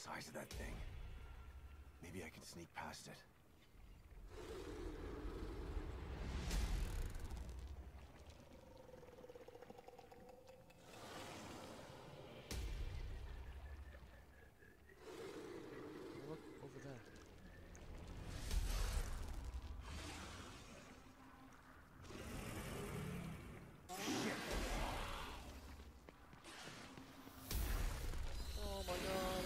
size of that thing. Maybe I can sneak past it. Look over there. Oh my god.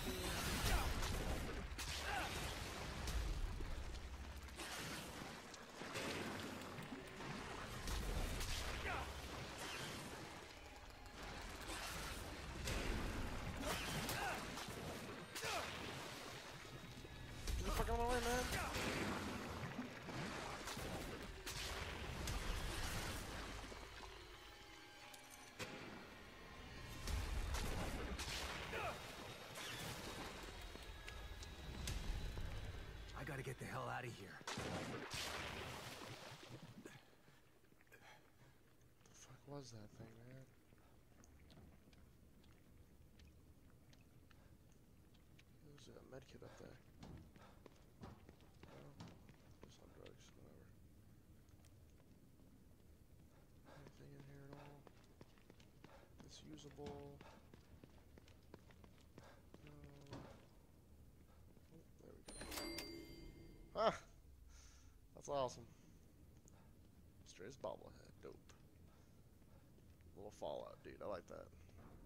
Get the fuck out of my way, man. I gotta get the hell out of here. The fuck was that thing, man? There's a medkit up there. Oh, just on drugs, whatever. Anything in here at all? It's usable. No. Oh, there we go. Ah! That's awesome. Straight as bobblehead. Dope. Little Fallout, dude. I like that.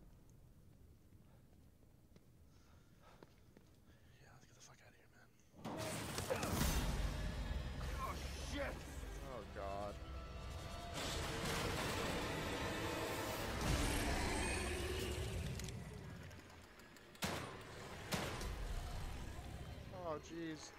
Yeah, let's get the fuck out of here, man. Oh, shit! Oh, God. Oh, jeez.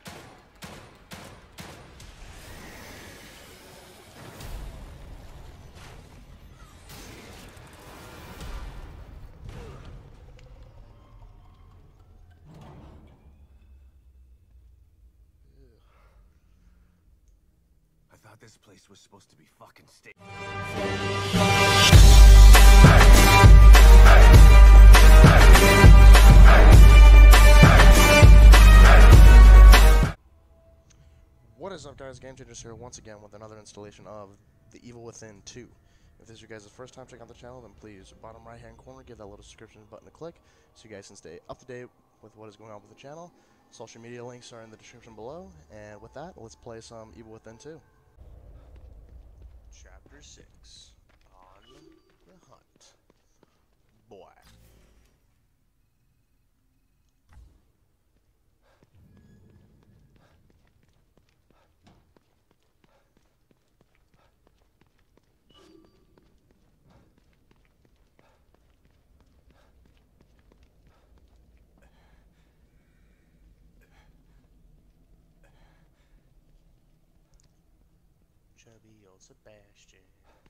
I thought this place was supposed to be fucking stable. What is up, guys? Game Changers here once again with another installation of The Evil Within 2. If this is your guys' first time checking out the channel, then please, bottom right hand corner, give that little subscription button a click so you guys can stay up to date with what is going on with the channel. Social media links are in the description below, and with that, let's play some Evil Within 2. Chapter 6, On the Hunt. Boy. Chubby old Sebastian.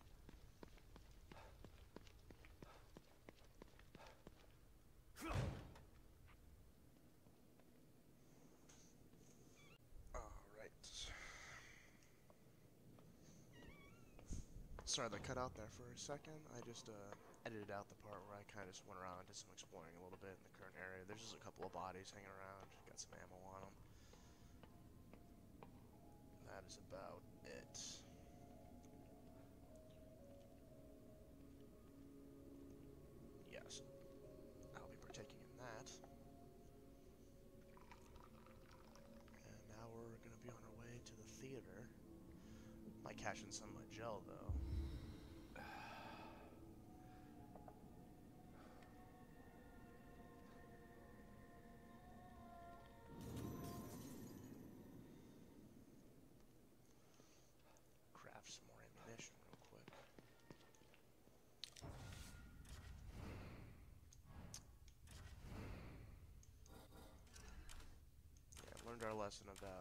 Alright. Sorry that cut out there for a second. I just edited out the part where I kind of just went around and did some exploring a little bit in the current area. There's just a couple of bodies hanging around. Got some ammo on them. That is about it. Yes, I'll be partaking in that. And now we're going to be on our way to the theater. Might cash in some of my gel, though. Craft some more ammunition real quick. Yeah, I learned our lesson about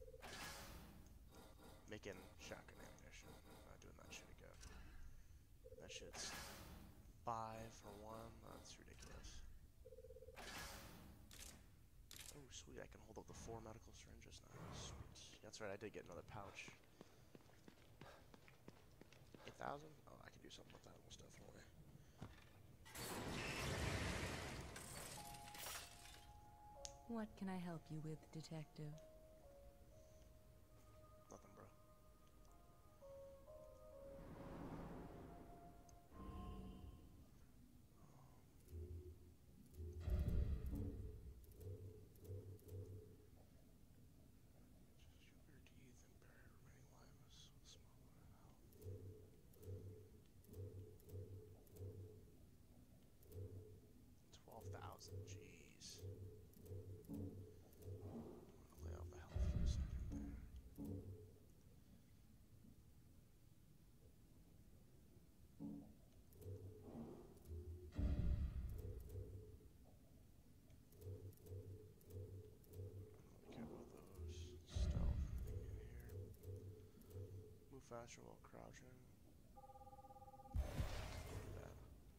making shotgun ammunition. Not doing that shit again. That shit's 5 for 1. That's ridiculous. Oh, sweet. I can hold up the 4 medical syringes now. Sweet. That's right. I did get another pouch. 8,000? Oh, I could do something with that most definitely. What can I help you with, Detective? Nothing, bro. Just chew your teeth and bury remaining lives. Small 12,000, jeez. I'm gonna lay off the health for a second there. Care about those. Stealth, anything in here? Move faster while crouching. Bad.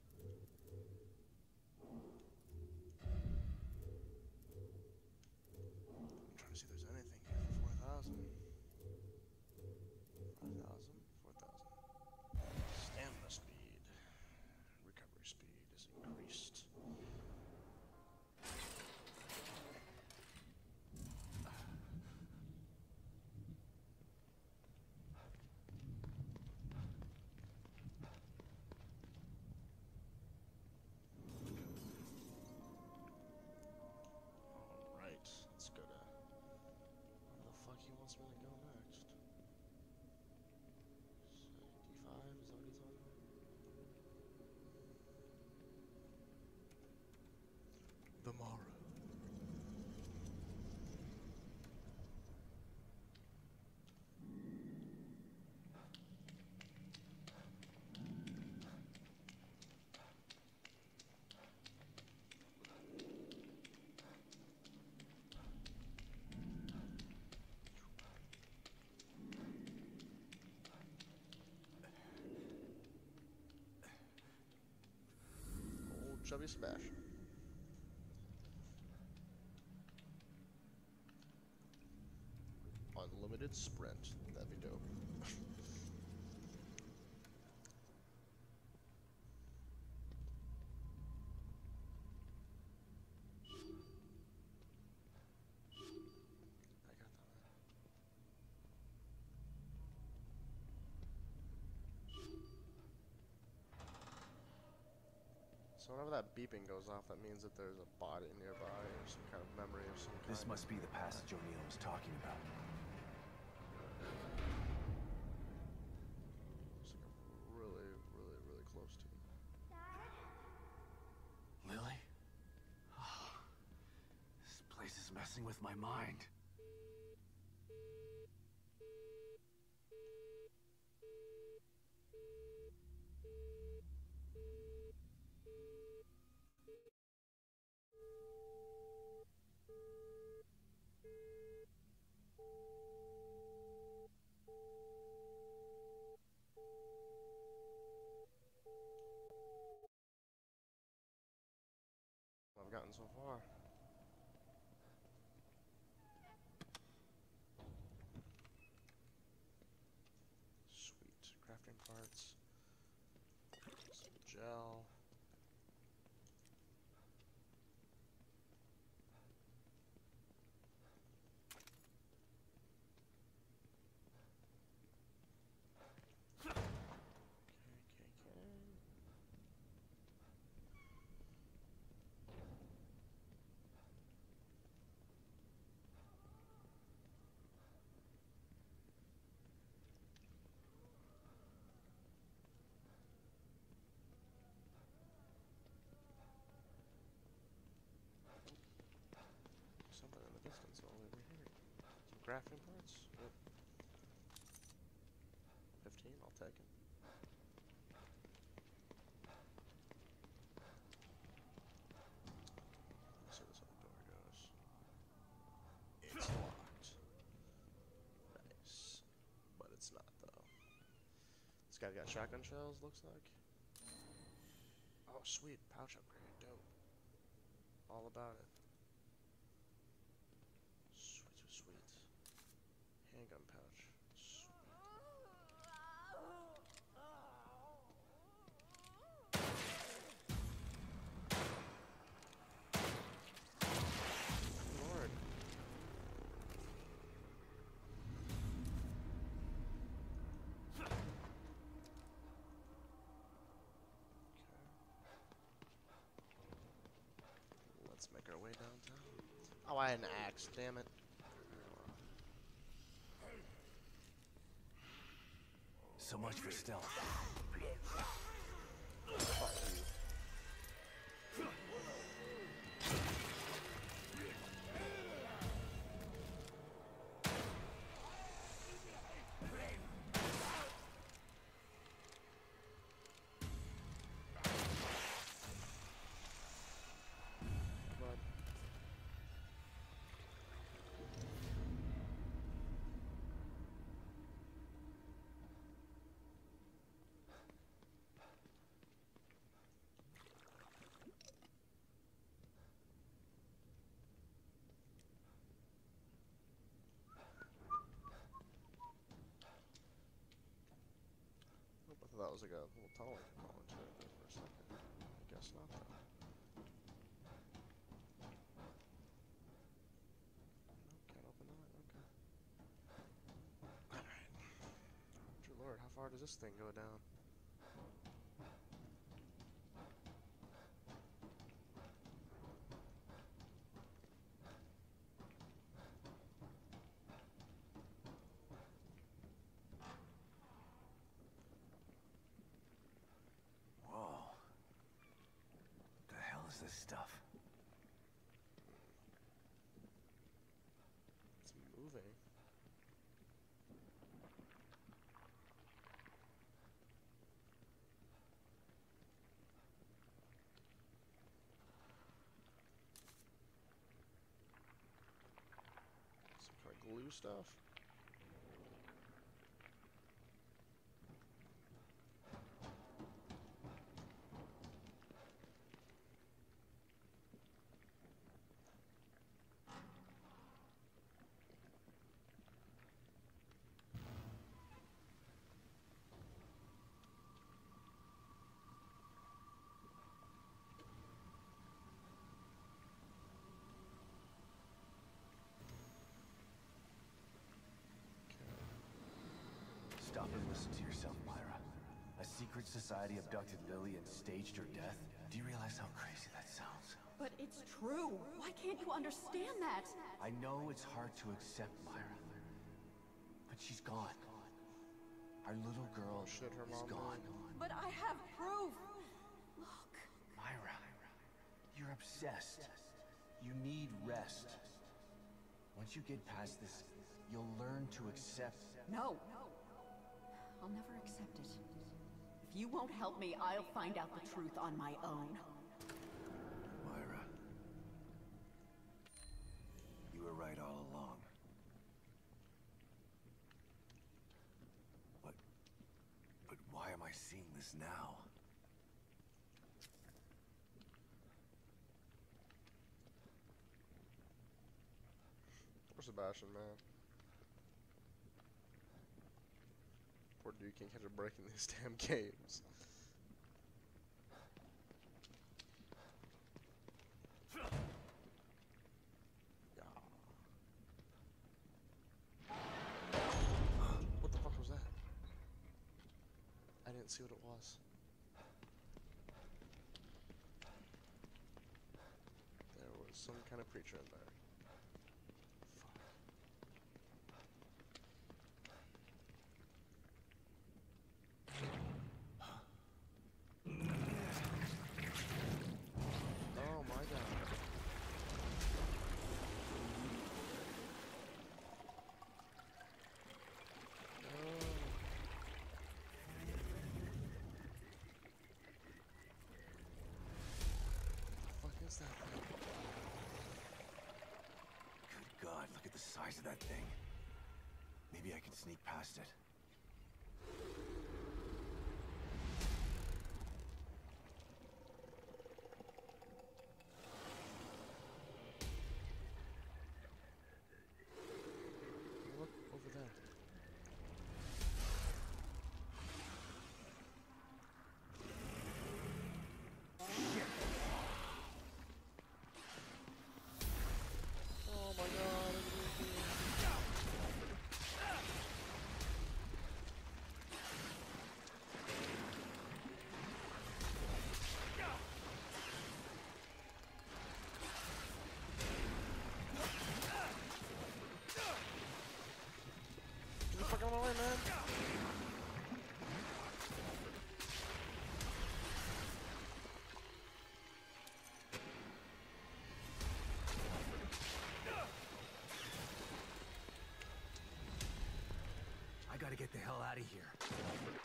I'm trying to see if there's anything here for 4,000. 5,000, 4,000. Stamina speed. Recovery speed is increased. Alright, let's go to where the fuck he wants me to go next. D5, is that what he told me? The Mara. Old Chubby Sebastian. Unlimited sprint. That'd be dope. I got that. So whenever that beeping goes off, that means that there's a body nearby or some kind of memory of some kind. This must be the passage O'Neill was talking about. Looks like I'm really, really, really close to him. Lily? Oh, this place is messing with my mind. I've gotten so far. Sweet. Crafting parts. Some gel. Something in the distance all over here. Some crafting parts. Yep. 15, I'll take it. Let's see how this other door goes. It's locked. Nice. But it's not though. This guy's got shotgun shells, looks like. Oh sweet, pouch upgrade, dope. All about it. Sweet. Handgun pouch. Sweet. our way downtown. Oh, I had an axe. Damn it. So much for stealth. Fuck you. But I thought that was like a little tunnel component to it there for a second. I guess not though. Nope, can't open that. Okay. Alright. Dear Lord, how far does this thing go down? Whoa. What the hell is this stuff? It's moving. Some kind of glue stuff. Stop and listen to yourself, Myra. A secret society abducted Lily and staged her death? Do you realize how crazy that sounds? But it's true. Why can't you understand that? I know it's hard to accept, Myra. But she's gone. Our little girl Shit, her is mom gone. But I have proof. Look. Myra, you're obsessed. You need rest. Once you get past this, you'll learn to accept. No. I'll never accept it. If you won't help me, I'll find out the truth on my own. Myra. You were right all along. But why am I seeing this now? Poor Sebastian, man. Poor dude can't catch a break in these damn games. What the fuck was that? I didn't see what it was. There was some kind of creature in there. Oh my god. What the fuck is that thing? Good God, look at the size of that thing. Maybe I can sneak past it. Look over there. Oh my god. gotta get the hell out of here. The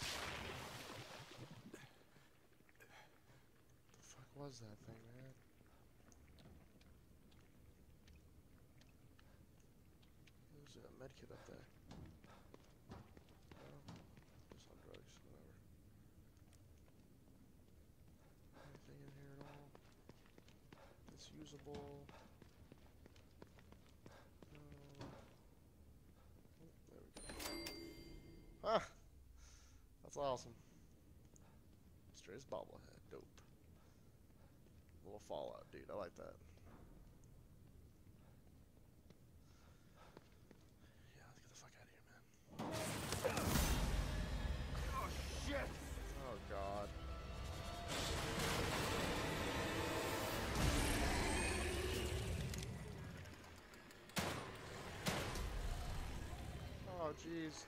fuck was that thing, man? There's a medkit up there. No, just on drugs, whatever. Anything in here at all? It's usable. No. Oh, there we go. Ah! That's awesome. Strays bobblehead, dope. Little Fallout, dude. I like that. Yeah, let's get the fuck out of here, man. Oh, shit! Oh, God. Oh, jeez.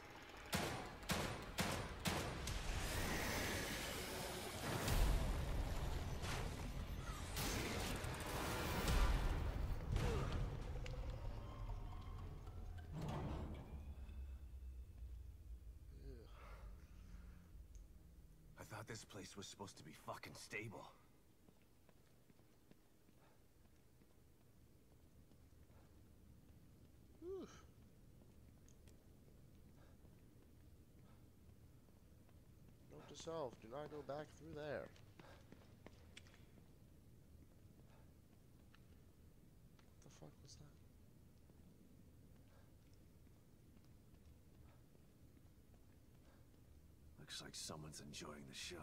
I thought this place was supposed to be fucking stable. Whew. Note to self, do not go back through there. What the fuck was that? Looks like someone's enjoying the show.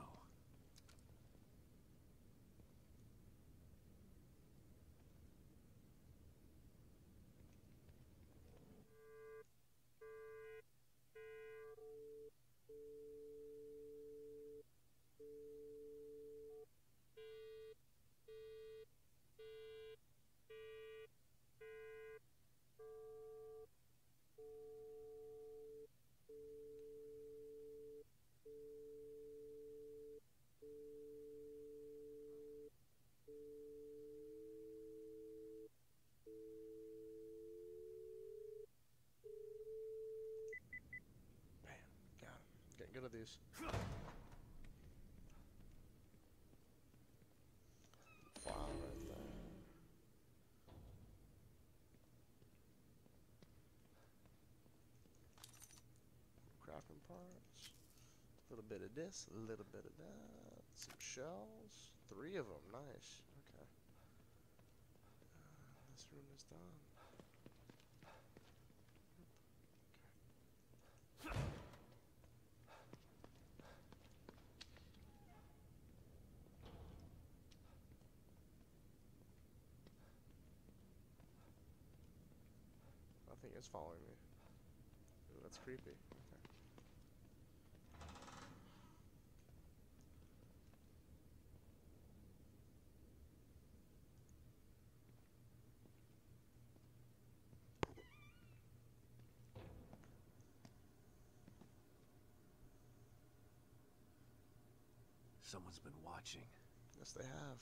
Bam, got him. Getting good at these. File right there. Crafting parts. A little bit of this, a little bit of that. Some shells. 3 of them, nice. Okay. This room is done. Nothing is following me. Ooh, that's creepy. Okay. Someone's been watching. Yes, they have.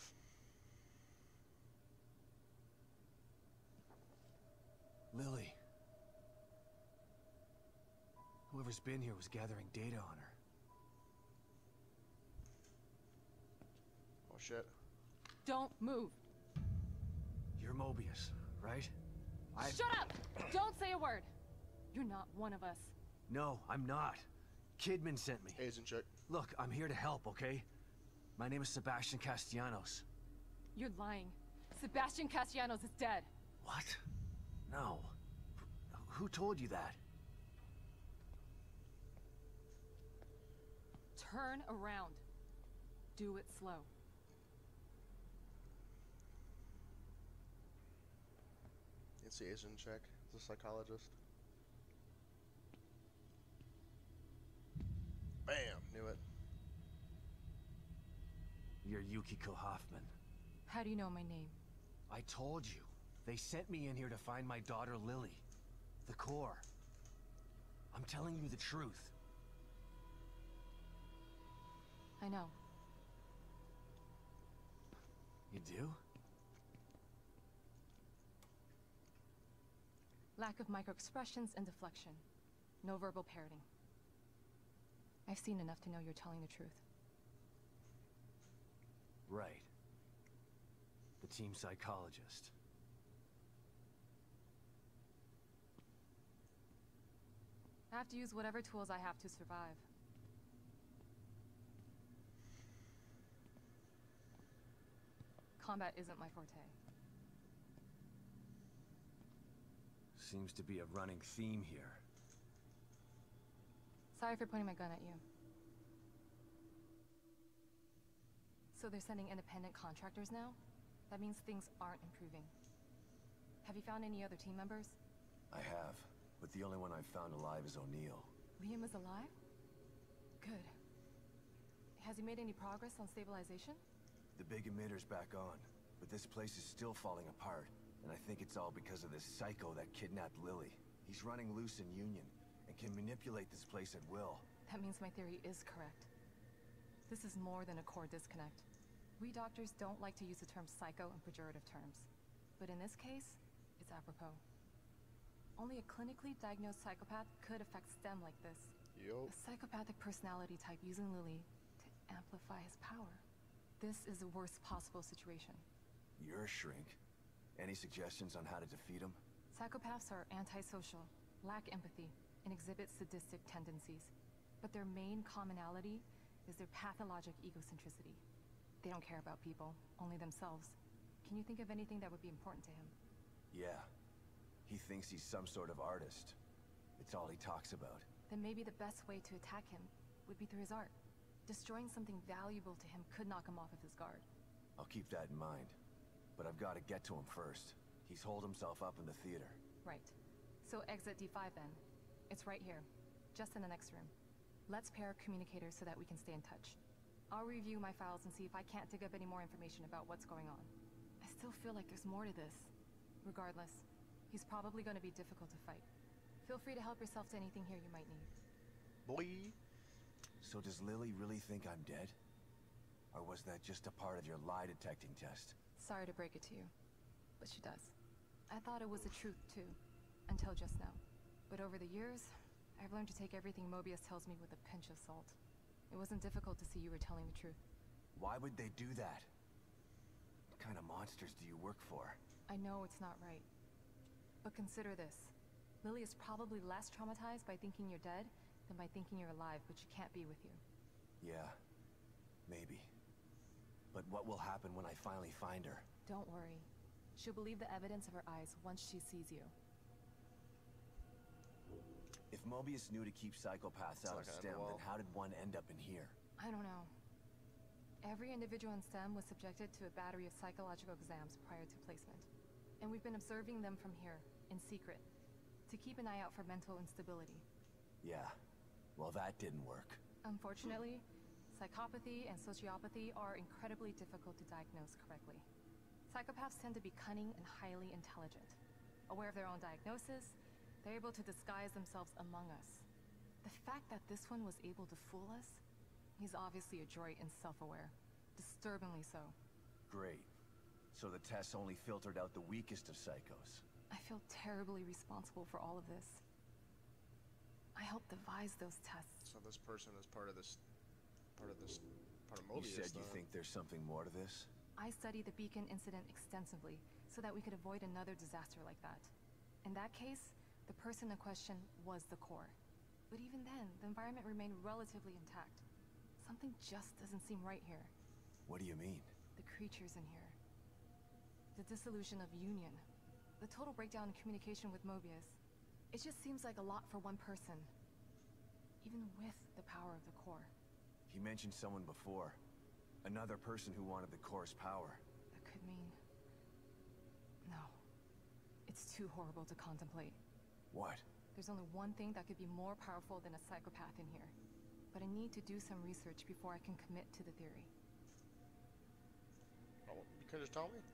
Lily. Whoever's been here was gathering data on her. Oh shit. Don't move. You're Mobius, right? Shut up! Don't say a word. You're not one of us. No, I'm not. Kidman sent me. Agent check. Look, I'm here to help, okay? My name is Sebastian Castellanos. You're lying. Sebastian Castellanos is dead. What? No. Who told you that? Turn around. Do it slow. It's the agent check. It's a psychologist. Bam! Knew it. You're Yukiko Hoffman. How do you know my name? I told you. They sent me in here to find my daughter Lily. The core. I'm telling you the truth. I know. You do? Lack of microexpressions and deflection. No verbal parroting. I've seen enough to know you're telling the truth. Right. The team psychologist. I have to use whatever tools I have to survive. Combat isn't my forte. Seems to be a running theme here. Sorry for pointing my gun at you. So they're sending independent contractors now? That means things aren't improving. Have you found any other team members? I have, but the only one I've found alive is O'Neill. Liam is alive? Good. Has he made any progress on stabilization? The big emitter's back on, but this place is still falling apart, and I think it's all because of this psycho that kidnapped Lily. He's running loose in Union, and can manipulate this place at will. That means my theory is correct. This is more than a core disconnect. We doctors don't like to use the term psycho in pejorative terms, but in this case, it's apropos. Only a clinically diagnosed psychopath could affect STEM like this. Yup. A psychopathic personality type using Lily to amplify his power. This is the worst possible situation. You're a shrink. Any suggestions on how to defeat him? Psychopaths are antisocial, lack empathy, and exhibit sadistic tendencies. But their main commonality is their pathologic egocentricity. They don't care about people, only themselves. Can you think of anything that would be important to him? Yeah. He thinks he's some sort of artist. It's all he talks about. Then maybe the best way to attack him would be through his art. Destroying something valuable to him could knock him off of his guard. I'll keep that in mind. But I've got to get to him first. He's holed himself up in the theater. Right. So exit D5 then. It's right here, just in the next room. Let's pair communicators so that we can stay in touch. I'll review my files and see if I can't dig up any more information about what's going on. I still feel like there's more to this. Regardless, he's probably going to be difficult to fight. Feel free to help yourself to anything here you might need. Boy. So does Lily really think I'm dead? Or was that just a part of your lie detecting test? Sorry to break it to you, but she does. I thought it was the truth too, until just now. But over the years, I've learned to take everything Mobius tells me with a pinch of salt. It wasn't difficult to see you were telling the truth. Why would they do that? What kind of monsters do you work for? I know it's not right. But consider this. Lily is probably less traumatized by thinking you're dead than by thinking you're alive, but she can't be with you. Yeah, maybe. But what will happen when I finally find her? Don't worry. She'll believe the evidence of her eyes once she sees you. If Mobius knew to keep psychopaths out of STEM, then how did one end up in here? I don't know. Every individual in STEM was subjected to a battery of psychological exams prior to placement. And we've been observing them from here, in secret, to keep an eye out for mental instability. Yeah, well that didn't work. Unfortunately, psychopathy and sociopathy are incredibly difficult to diagnose correctly. Psychopaths tend to be cunning and highly intelligent. Aware of their own diagnosis, they're able to disguise themselves among us. The fact that this one was able to fool us, he's obviously adroit and self-aware. Disturbingly so. Great. So the tests only filtered out the weakest of psychos. I feel terribly responsible for all of this. I helped devise those tests. So this person is part of Mobius. You said you think there's something more to this? I studied the Beacon incident extensively so that we could avoid another disaster like that. In that case, the person in question was the core. But even then, the environment remained relatively intact. Something just doesn't seem right here. What do you mean? The creatures in here. The dissolution of Union. The total breakdown in communication with Mobius. It just seems like a lot for one person. Even with the power of the core. He mentioned someone before. Another person who wanted the core's power. That could mean... No. It's too horrible to contemplate. What? There's only one thing that could be more powerful than a psychopath in here. But I need to do some research before I can commit to the theory. Oh, you could just tell me.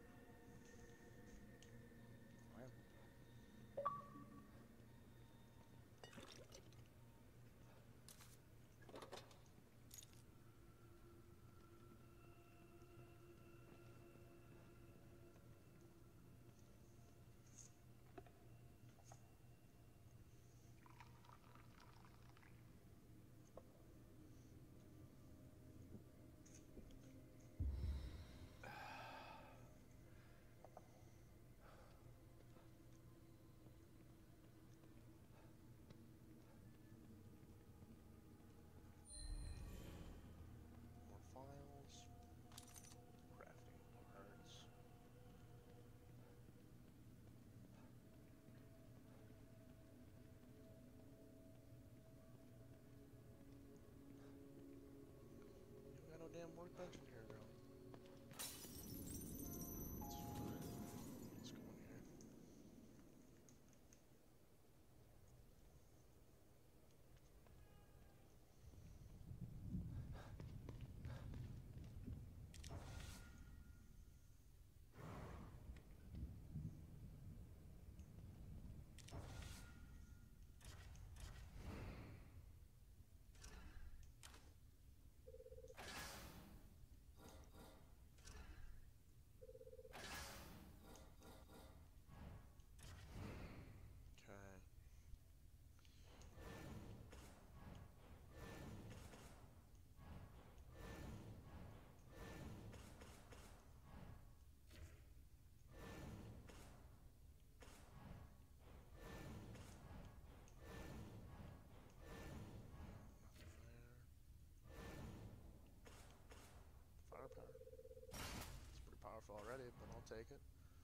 take it.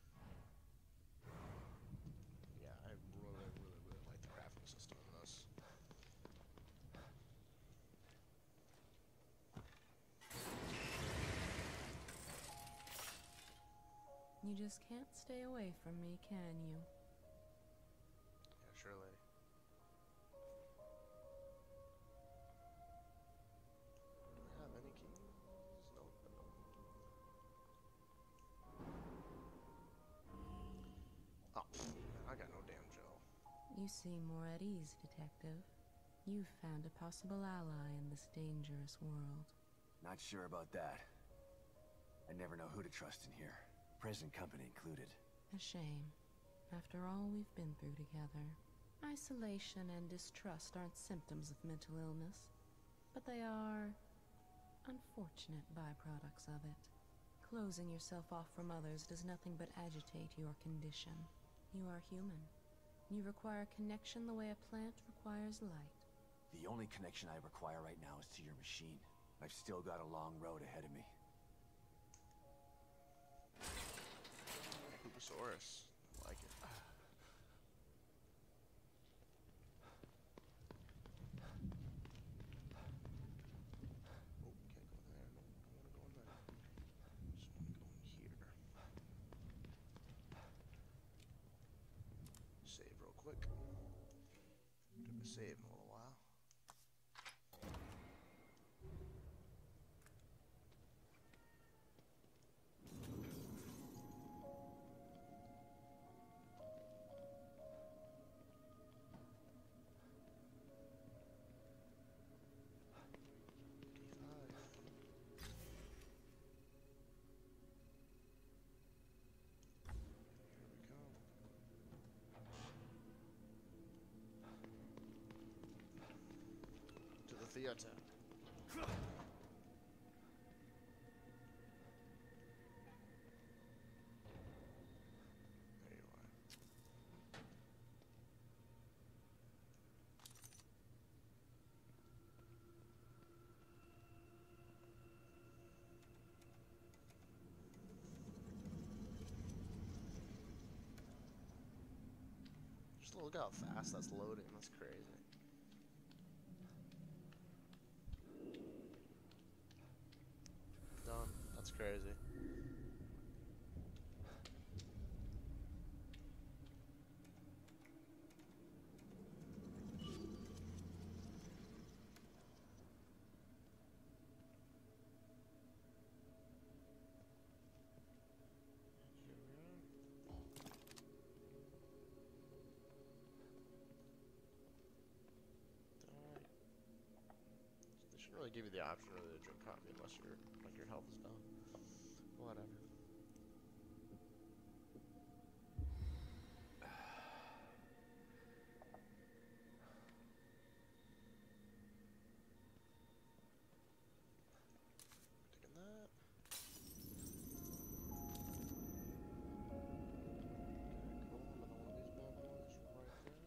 Yeah, I really, really, really like the crafting system in this. You just can't stay away from me, can you? Yeah, sure, lady. Do we have any keys? Nope, nope. Oh, man, I got no damn Joe. You seem more at ease, Detective. You've found a possible ally in this dangerous world. Not sure about that. I never know who to trust in here. Present company included. A shame. After all we've been through together. Isolation and distrust aren't symptoms of mental illness, but they are unfortunate byproducts of it. Closing yourself off from others does nothing but agitate your condition. You are human. You require connection the way a plant requires light. The only connection I require right now is to your machine. I've still got a long road ahead of me. Luchasaurus. I like it. Oh, can't go there. No, don't want to go in there. Just want to go in here. Save real quick. Took a save in a little while. To the theater. There you are. Just look how fast that's loading. That's crazy. Done. That's crazy. They shouldn't really give you the option really to drink coffee unless you're like your health is down. Whatever. Taking that. Okay, cool. Another one of these bad boys right there.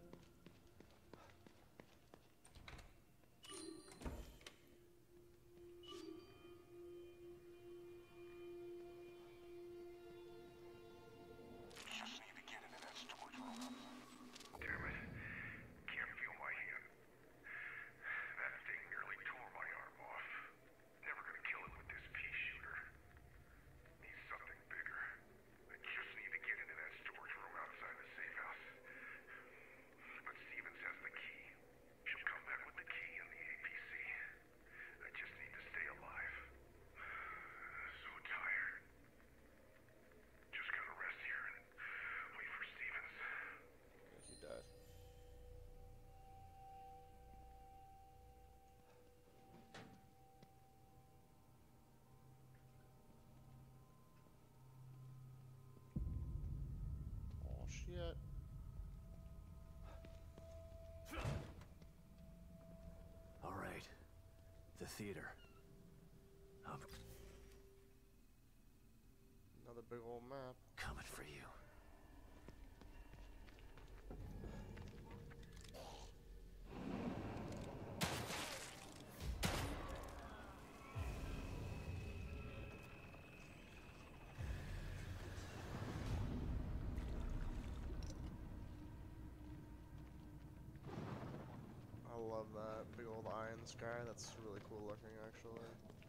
Just need to get into that storage room. Damn it. Can't feel my hand. That thing nearly tore my arm off. Never gonna kill it with this pea shooter. Need something bigger. I just need to get into that storage room outside the safe house. But Stevens has the key. She'll come back with the key and the APC. I just need to stay alive. So tired. Just gonna rest here and wait for Stevens. Yeah, he died. Oh shit. All right. The theater. Another big old map. Coming for you. love that big old eye in the sky. That's really cool looking, actually.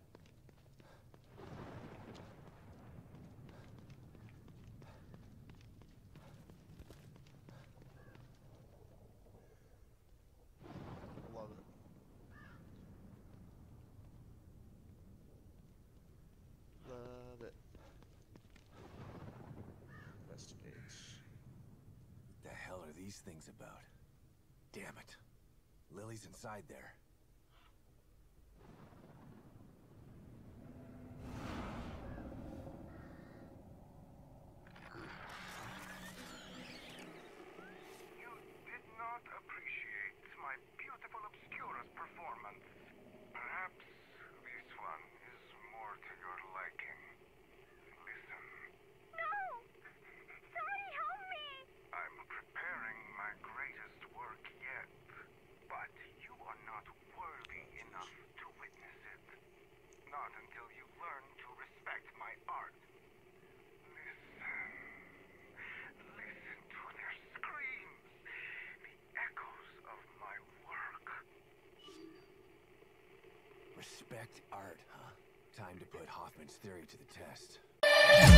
Love it. Love it. Investigate. What the hell are these things about? Damn it. Lily's inside there. You did not appreciate my beautiful Obscura's performance. Perhaps this one is more to your liking. Listen. No! Somebody help me! I'm preparing my greatest work yet, but you are not worthy enough to witness it. Not until you learn to respect my art. Listen. Listen to their screams. The echoes of my work. Respect art, huh? Time to put Hoffman's theory to the test.